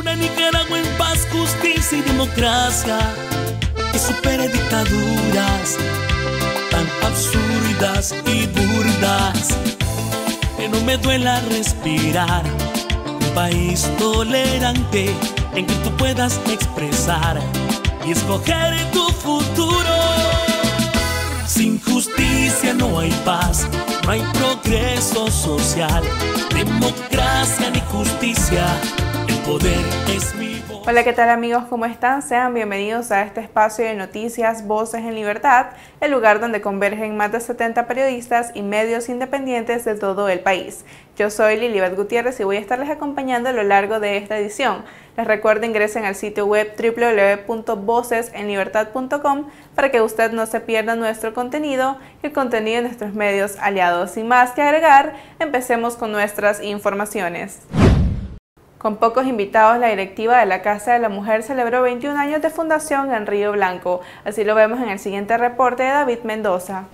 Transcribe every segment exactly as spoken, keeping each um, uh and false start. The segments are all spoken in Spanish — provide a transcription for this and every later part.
Una Nicaragua en paz, justicia y democracia, que supere dictaduras tan absurdas y burdas, que no me duela respirar. Un país tolerante en que tú puedas expresar y escoger tu futuro. Sin justicia no hay paz, no hay progreso social, democracia ni justicia, el poder es mi voz. Hola, ¿qué tal amigos? ¿Cómo están? Sean bienvenidos a este espacio de noticias Voces en Libertad, el lugar donde convergen más de setenta periodistas y medios independientes de todo el país. Yo soy Lilibet Gutiérrez y voy a estarles acompañando a lo largo de esta edición. Les recuerdo ingresen al sitio web doble u doble u doble u punto voces en libertad punto com para que usted no se pierda nuestro contenido y el contenido de nuestros medios aliados. Sin más que agregar, empecemos con nuestras informaciones. Con pocos invitados, la directiva de la Casa de la Mujer celebró veintiún años de fundación en Río Blanco. Así lo vemos en el siguiente reporte de David Mendoza.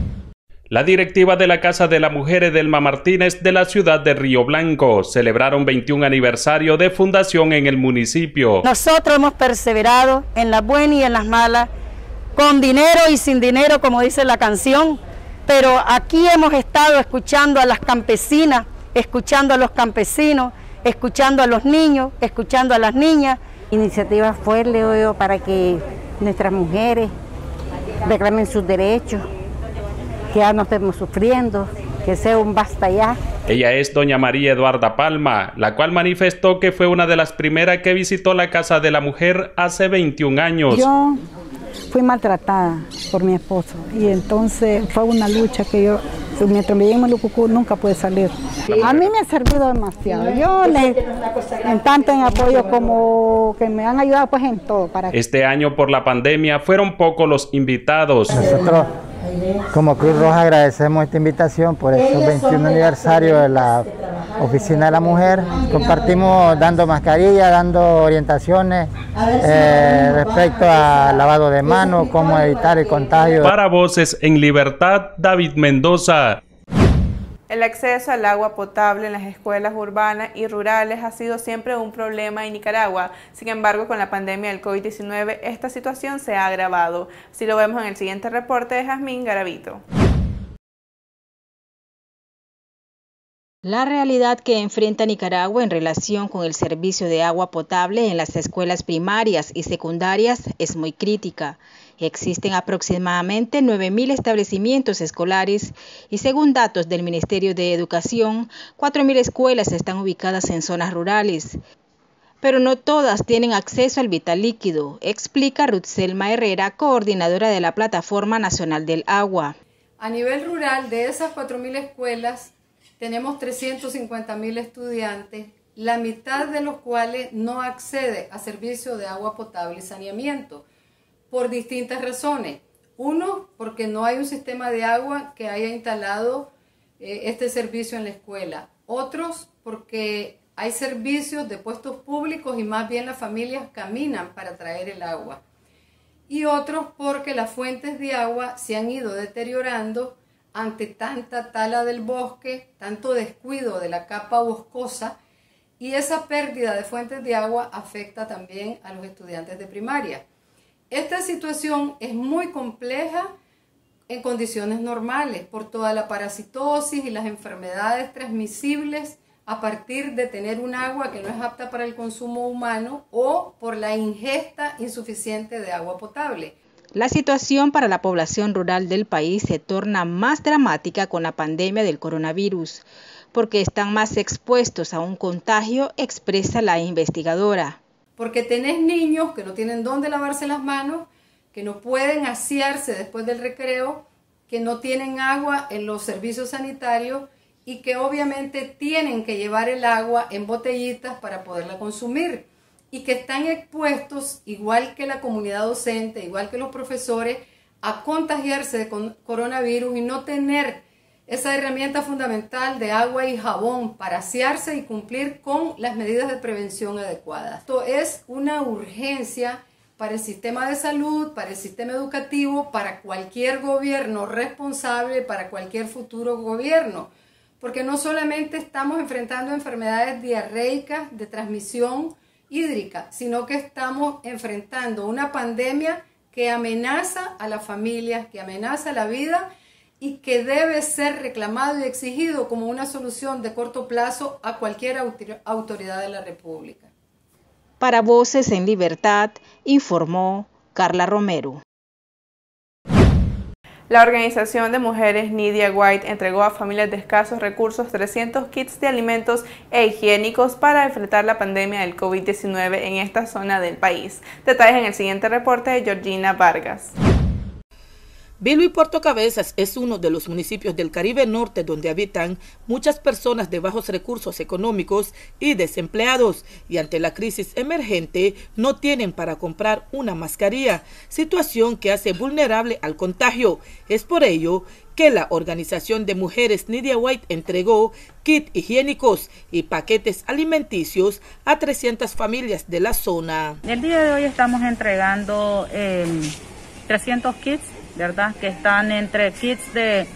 La directiva de la Casa de la Mujer Edelma Martínez de la ciudad de Río Blanco celebraron veintiún aniversario de fundación en el municipio. Nosotros hemos perseverado en las buenas y en las malas, con dinero y sin dinero, como dice la canción, pero aquí hemos estado escuchando a las campesinas, escuchando a los campesinos, escuchando a los niños, escuchando a las niñas. Iniciativa fue, leo yo, para que nuestras mujeres reclamen sus derechos, que ya no estemos sufriendo, que sea un basta ya. Ella es doña María Eduarda Palma, la cual manifestó que fue una de las primeras que visitó la Casa de la Mujer hace veintiún años. Yo fui maltratada por mi esposo y entonces fue una lucha que yo, mientras me llegué en Malucucú, nunca pude salir. A mí me ha servido demasiado. Yo le, en tanto en apoyo como que me han ayudado pues en todo. Para... Este año por la pandemia fueron pocos los invitados. Nosotros como Cruz Roja agradecemos esta invitación por estos veintiún aniversario de la Oficina de la Mujer. Compartimos dando mascarilla, dando orientaciones eh, respecto al lavado de manos, cómo evitar el contagio. Para Voces en Libertad, David Mendoza. El acceso al agua potable en las escuelas urbanas y rurales ha sido siempre un problema en Nicaragua. Sin embargo, con la pandemia del COVID diecinueve, esta situación se ha agravado. Así lo vemos en el siguiente reporte de Jazmín Garavito. La realidad que enfrenta Nicaragua en relación con el servicio de agua potable en las escuelas primarias y secundarias es muy crítica. Existen aproximadamente nueve mil establecimientos escolares y según datos del Ministerio de Educación, cuatro mil escuelas están ubicadas en zonas rurales. Pero no todas tienen acceso al vital líquido, explica Ruth Selma Herrera, coordinadora de la Plataforma Nacional del Agua. A nivel rural, de esas cuatro mil escuelas, tenemos trescientos cincuenta mil estudiantes, la mitad de los cuales no accede a servicio de agua potable y saneamiento, por distintas razones. Uno, porque no hay un sistema de agua que haya instalado eh, este servicio en la escuela. Otros, porque hay servicios de puestos públicos y más bien las familias caminan para traer el agua. Y otros, porque las fuentes de agua se han ido deteriorando ante tanta tala del bosque, tanto descuido de la capa boscosa, y esa pérdida de fuentes de agua afecta también a los estudiantes de primaria. Esta situación es muy compleja en condiciones normales por toda la parasitosis y las enfermedades transmisibles a partir de tener un agua que no es apta para el consumo humano o por la ingesta insuficiente de agua potable. La situación para la población rural del país se torna más dramática con la pandemia del coronavirus, porque están más expuestos a un contagio, expresa la investigadora. Porque tenés niños que no tienen dónde lavarse las manos, que no pueden asearse después del recreo, que no tienen agua en los servicios sanitarios y que obviamente tienen que llevar el agua en botellitas para poderla consumir y que están expuestos, igual que la comunidad docente, igual que los profesores, a contagiarse de coronavirus y no tener esa herramienta fundamental de agua y jabón para asearse y cumplir con las medidas de prevención adecuadas. Esto es una urgencia para el sistema de salud, para el sistema educativo, para cualquier gobierno responsable, para cualquier futuro gobierno, porque no solamente estamos enfrentando enfermedades diarreicas de transmisión hídrica, sino que estamos enfrentando una pandemia que amenaza a las familias, que amenaza la vida y que debe ser reclamado y exigido como una solución de corto plazo a cualquier autoridad de la República. Para Voces en Libertad, informó Carla Romero. La organización de mujeres Nidia White entregó a familias de escasos recursos trescientos kits de alimentos e higiénicos para enfrentar la pandemia del COVID diecinueve en esta zona del país. Detalles en el siguiente reporte de Georgina Vargas. Bilui y Puerto Cabezas es uno de los municipios del Caribe Norte donde habitan muchas personas de bajos recursos económicos y desempleados, y ante la crisis emergente no tienen para comprar una mascarilla, situación que hace vulnerable al contagio. Es por ello que la organización de mujeres Nidia White entregó kits higiénicos y paquetes alimenticios a trescientas familias de la zona. El día de hoy estamos entregando eh, trescientos kits, ¿verdad? Que están entre kits de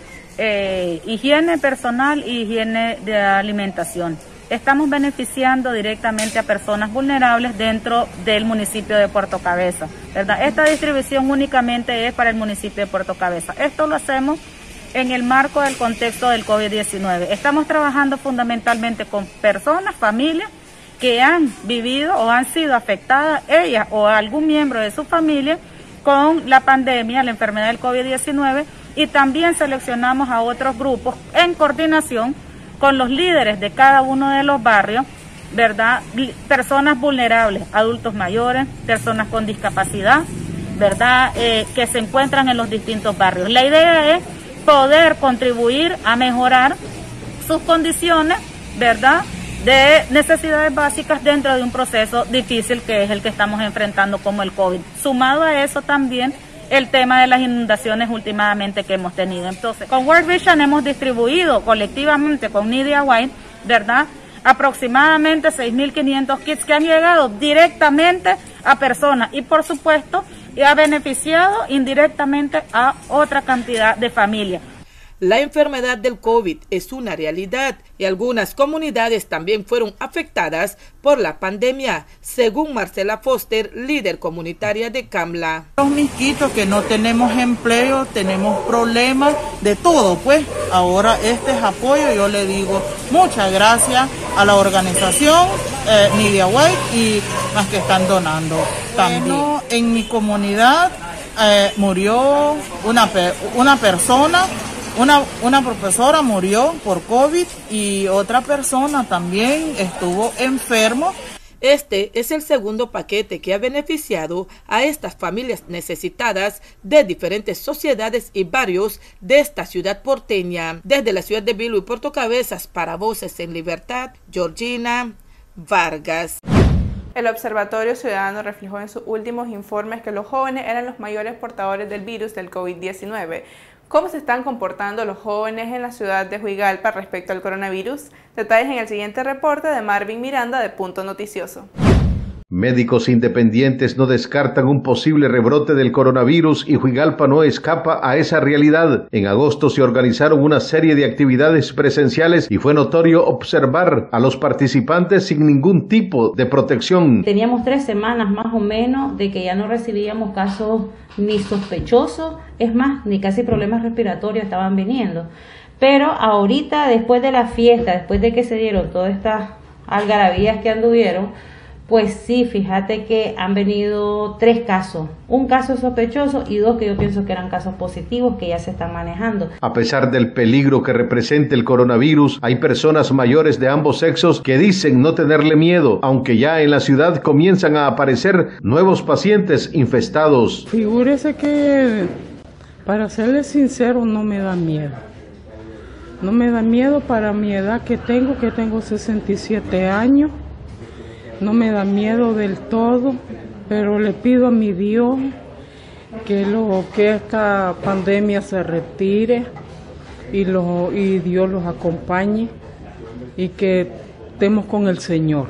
eh, higiene personal y higiene de alimentación. Estamos beneficiando directamente a personas vulnerables dentro del municipio de Puerto Cabezas, ¿verdad? Esta distribución únicamente es para el municipio de Puerto Cabezas. Esto lo hacemos en el marco del contexto del COVID diecinueve. Estamos trabajando fundamentalmente con personas, familias que han vivido o han sido afectadas, ellas o algún miembro de su familia, con la pandemia, la enfermedad del COVID diecinueve, y también seleccionamos a otros grupos en coordinación con los líderes de cada uno de los barrios, ¿verdad? Personas vulnerables, adultos mayores, personas con discapacidad, ¿verdad? Eh, que se encuentran en los distintos barrios. La idea es poder contribuir a mejorar sus condiciones, ¿verdad?, de necesidades básicas dentro de un proceso difícil que es el que estamos enfrentando como el COVID. Sumado a eso también el tema de las inundaciones últimamente que hemos tenido. Entonces, con World Vision hemos distribuido colectivamente con Nidia White, ¿verdad?, aproximadamente seis mil quinientos kits que han llegado directamente a personas y por supuesto ha beneficiado indirectamente a otra cantidad de familias. La enfermedad del COVID es una realidad y algunas comunidades también fueron afectadas por la pandemia, según Marcela Foster, líder comunitaria de Cambla. Los misquitos que no tenemos empleo, tenemos problemas de todo, pues ahora este es apoyo. Yo le digo muchas gracias a la organización eh, Nidia White y las que están donando también. Bueno, en mi comunidad eh, murió una, una persona. Una, una profesora murió por COVID y otra persona también estuvo enfermo. Este es el segundo paquete que ha beneficiado a estas familias necesitadas de diferentes sociedades y barrios de esta ciudad porteña. Desde la ciudad de Bilui y Puerto Cabezas, para Voces en Libertad, Georgina Vargas. El Observatorio Ciudadano reflejó en sus últimos informes que los jóvenes eran los mayores portadores del virus del COVID diecinueve. ¿Cómo se están comportando los jóvenes en la ciudad de Juigalpa respecto al coronavirus? Detalles en el siguiente reporte de Marvin Miranda de Punto Noticioso. Médicos independientes no descartan un posible rebrote del coronavirus y Juigalpa no escapa a esa realidad. En agosto se organizaron una serie de actividades presenciales y fue notorio observar a los participantes sin ningún tipo de protección. Teníamos tres semanas más o menos de que ya no recibíamos casos ni sospechosos, es más, ni casi problemas respiratorios estaban viniendo. Pero ahorita, después de la fiesta, después de que se dieron todas estas algarabías que anduvieron, pues sí, fíjate que han venido tres casos, un caso sospechoso y dos que yo pienso que eran casos positivos que ya se están manejando. A pesar del peligro que representa el coronavirus, hay personas mayores de ambos sexos que dicen no tenerle miedo, aunque ya en la ciudad comienzan a aparecer nuevos pacientes infestados. Figúrese que, para serle sincero, no me da miedo. No me da miedo para mi edad que tengo, que tengo sesenta y siete años. No me da miedo del todo, pero le pido a mi Dios que, lo, que esta pandemia se retire y, lo, y Dios los acompañe y que estemos con el Señor.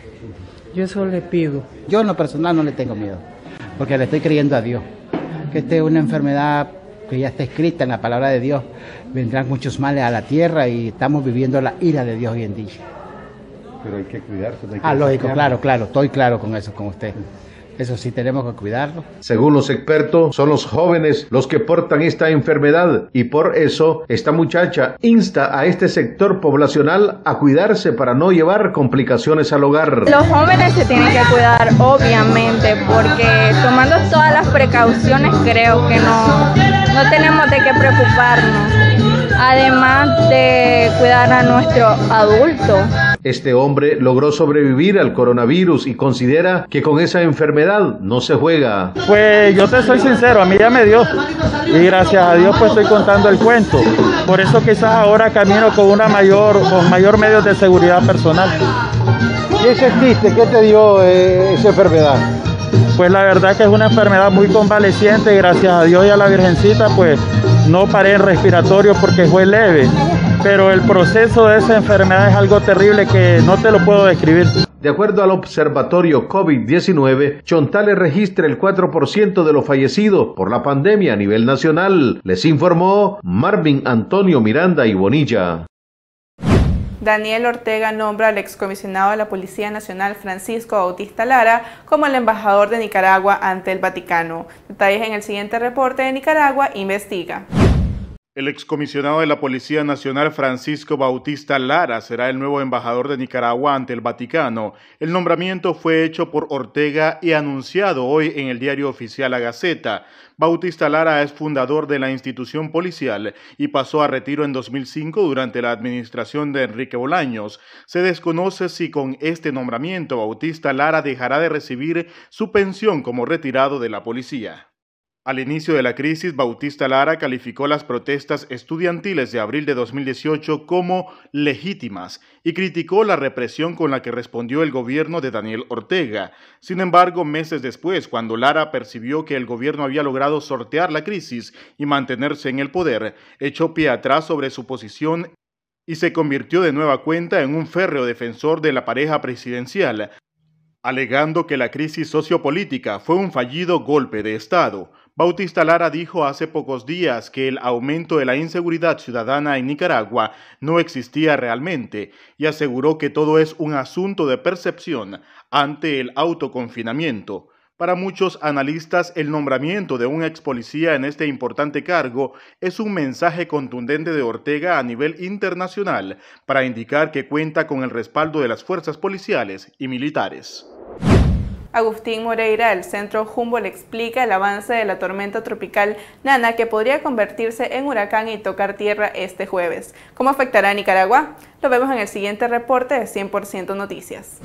Yo eso le pido. Yo en lo personal no le tengo miedo, porque le estoy creyendo a Dios, que esta es una enfermedad que ya está escrita en la palabra de Dios. Vendrán muchos males a la tierra y estamos viviendo la ira de Dios hoy en día. Pero hay que cuidarse. Hay que ah, lógico, claro, claro, estoy claro con eso, con usted. Eso sí tenemos que cuidarlo. Según los expertos, son los jóvenes los que portan esta enfermedad y por eso esta muchacha insta a este sector poblacional a cuidarse para no llevar complicaciones al hogar. Los jóvenes se tienen que cuidar, obviamente, porque tomando todas las precauciones creo que no, no tenemos de qué preocuparnos, además de cuidar a nuestro adulto. Este hombre logró sobrevivir al coronavirus y considera que con esa enfermedad no se juega. Pues yo te soy sincero, a mí ya me dio y gracias a Dios pues estoy contando el cuento. Por eso quizás ahora camino con una mayor, con mayor medios de seguridad personal. ¿Qué sentiste? ¿Qué te dio eh, esa enfermedad? Pues la verdad que es una enfermedad muy convaleciente, gracias a Dios y a la Virgencita pues no paré en respiratorio porque fue leve. Pero el proceso de esa enfermedad es algo terrible que no te lo puedo describir. De acuerdo al observatorio COVID diecinueve, Chontales registra el cuatro por ciento de los fallecidos por la pandemia a nivel nacional, les informó Marvin Antonio Miranda y Bonilla. Daniel Ortega nombra al excomisionado de la Policía Nacional Francisco Bautista Lara como el embajador de Nicaragua ante el Vaticano. Detalles en el siguiente reporte de Nicaragua Investiga. El excomisionado de la Policía Nacional Francisco Bautista Lara será el nuevo embajador de Nicaragua ante el Vaticano. El nombramiento fue hecho por Ortega y anunciado hoy en el diario oficial La Gaceta. Bautista Lara es fundador de la institución policial y pasó a retiro en dos mil cinco durante la administración de Enrique Bolaños. Se desconoce si con este nombramiento Bautista Lara dejará de recibir su pensión como retirado de la policía. Al inicio de la crisis, Bautista Lara calificó las protestas estudiantiles de abril de dos mil dieciocho como legítimas y criticó la represión con la que respondió el gobierno de Daniel Ortega. Sin embargo, meses después, cuando Lara percibió que el gobierno había logrado sortear la crisis y mantenerse en el poder, echó pie atrás sobre su posición y se convirtió de nueva cuenta en un férreo defensor de la pareja presidencial, alegando que la crisis sociopolítica fue un fallido golpe de Estado. Bautista Lara dijo hace pocos días que el aumento de la inseguridad ciudadana en Nicaragua no existía realmente y aseguró que todo es un asunto de percepción ante el autoconfinamiento. Para muchos analistas, el nombramiento de un ex policía en este importante cargo es un mensaje contundente de Ortega a nivel internacional para indicar que cuenta con el respaldo de las fuerzas policiales y militares. Agustín Moreira del Centro Humboldt explica el avance de la tormenta tropical Nana que podría convertirse en huracán y tocar tierra este jueves. ¿Cómo afectará a Nicaragua? Lo vemos en el siguiente reporte de cien por ciento Noticias.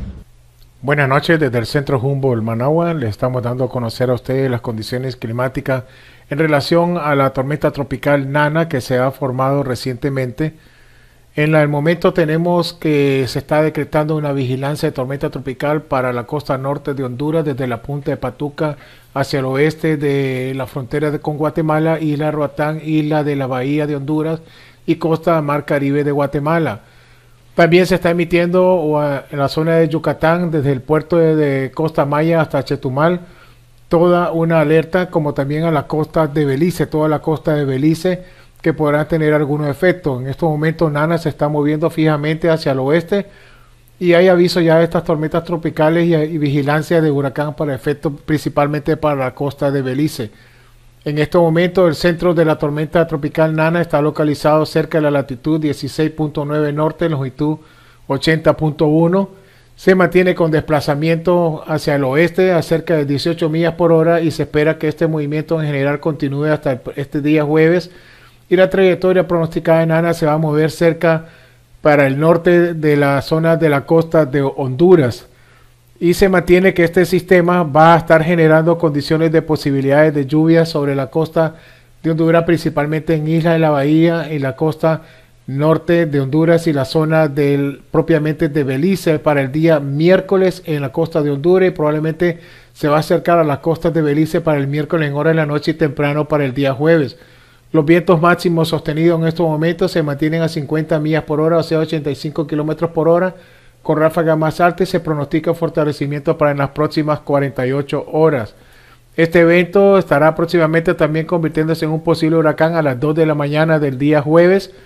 Buenas noches, desde el Centro Humboldt Managua le estamos dando a conocer a ustedes las condiciones climáticas en relación a la tormenta tropical Nana que se ha formado recientemente. En el momento tenemos que se está decretando una vigilancia de tormenta tropical para la costa norte de Honduras, desde la punta de Patuca hacia el oeste de la frontera de, con Guatemala, isla Roatán, isla de la bahía de Honduras y costa mar Caribe de Guatemala. También se está emitiendo en la zona de Yucatán, desde el puerto de, de Costa Maya hasta Chetumal, toda una alerta, como también a la costa de Belice, toda la costa de Belice, que podrán tener algunos efectos. En estos momentos Nana se está moviendo fijamente hacia el oeste y hay aviso ya de estas tormentas tropicales y, y vigilancia de huracán para efectos principalmente para la costa de Belice. En estos momentos el centro de la tormenta tropical Nana está localizado cerca de la latitud dieciséis punto nueve norte, longitud ochenta punto uno. Se mantiene con desplazamiento hacia el oeste a cerca de dieciocho millas por hora y se espera que este movimiento en general continúe hasta el, este día jueves. Y la trayectoria pronosticada en Nana se va a mover cerca para el norte de la zona de la costa de Honduras. Y se mantiene que este sistema va a estar generando condiciones de posibilidades de lluvia sobre la costa de Honduras, principalmente en Isla de la Bahía, en la costa norte de Honduras y la zona del, propiamente de Belice para el día miércoles en la costa de Honduras, y probablemente se va a acercar a las costas de Belice para el miércoles en hora de la noche y temprano para el día jueves. Los vientos máximos sostenidos en estos momentos se mantienen a cincuenta millas por hora, o sea ochenta y cinco kilómetros por hora, con ráfagas más altas y se pronostica fortalecimiento para en las próximas cuarenta y ocho horas. Este evento estará próximamente también convirtiéndose en un posible huracán a las dos de la mañana del día jueves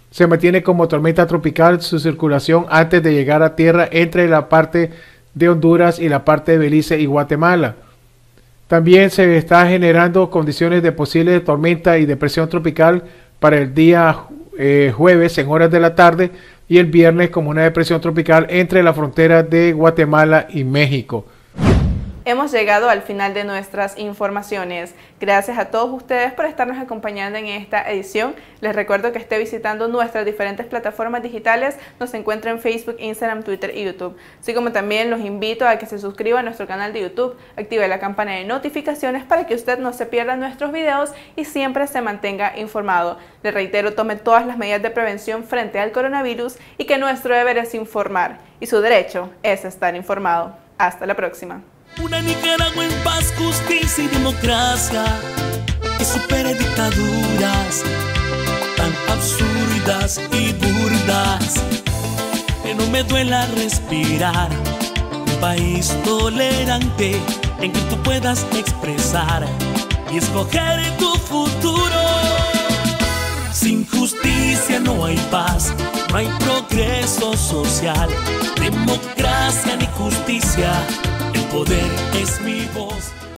Se mantiene como tormenta tropical su circulación antes de llegar a tierra entre la parte de Honduras y la parte de Belice y Guatemala. También se está generando condiciones de posible tormenta y depresión tropical para el día eh, jueves en horas de la tarde y el viernes como una depresión tropical entre la frontera de Guatemala y México. Hemos llegado al final de nuestras informaciones. Gracias a todos ustedes por estarnos acompañando en esta edición. Les recuerdo que esté visitando nuestras diferentes plataformas digitales. Nos encuentra en Facebook, Instagram, Twitter y YouTube. Así como también los invito a que se suscriban a nuestro canal de YouTube, active la campana de notificaciones para que usted no se pierda nuestros videos y siempre se mantenga informado. Les reitero, tome todas las medidas de prevención frente al coronavirus y que nuestro deber es informar y su derecho es estar informado. Hasta la próxima. Una Nicaragua en paz, justicia y democracia, que supere dictaduras tan absurdas y burdas, que no me duela respirar. Un país tolerante en que tú puedas expresar y escoger tu futuro. Sin justicia no hay paz, no hay progreso social, democracia ni justicia. El poder es mi voz.